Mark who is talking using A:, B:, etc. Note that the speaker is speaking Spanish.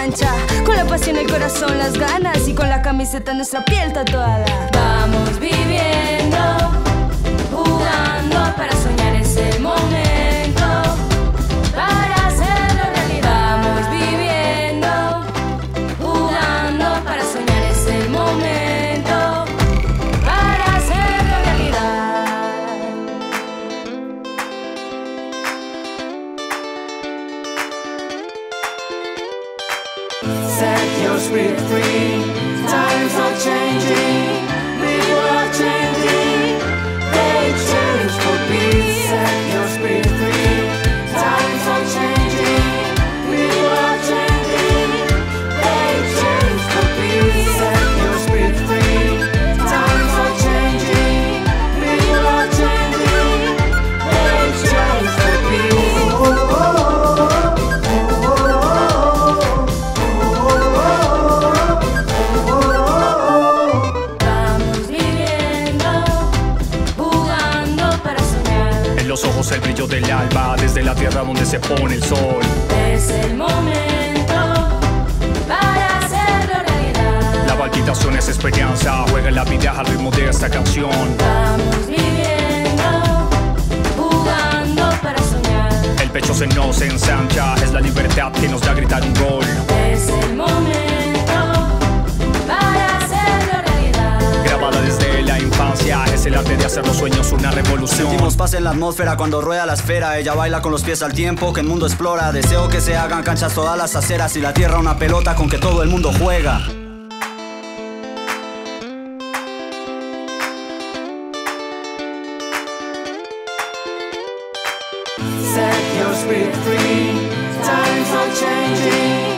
A: cancha, con la pasión, el corazón, las ganas y con la camiseta en nuestra piel tatuada. Vamos viviendo, jugando para soñar ese momento, para hacerlo realidad. Vamos viviendo, jugando para soñar ese momento, para hacerlo realidad.
B: Set your spirit free. Times are changing. People are changing. They change for peace. Set your spirit free. Times are changing. People are changing. They change for peace. Set your spirit free. Times are changing. People are changing. They change for peace.
C: Los ojos el brillo del alba, desde la tierra donde se pone el sol.
A: Es el momento para hacerlo realidad.
C: La palpitación es esperanza, juega la vida al ritmo de esta canción.
A: Vamos viviendo, jugando para soñar.
C: El pecho se nos ensancha, es la libertad que nos da gritar un gol.
A: Es el momento para hacerlo realidad.
C: Grabada desde la infancia, es el arte de hacer los sueños una revolución.
D: Sentimos paz en la atmósfera cuando rueda la esfera. Ella baila con los pies al tiempo que el mundo explora. Deseo que se hagan canchas todas las aceras y la tierra una pelota con que todo el mundo juega.
B: Set your spirit free. Times are changing.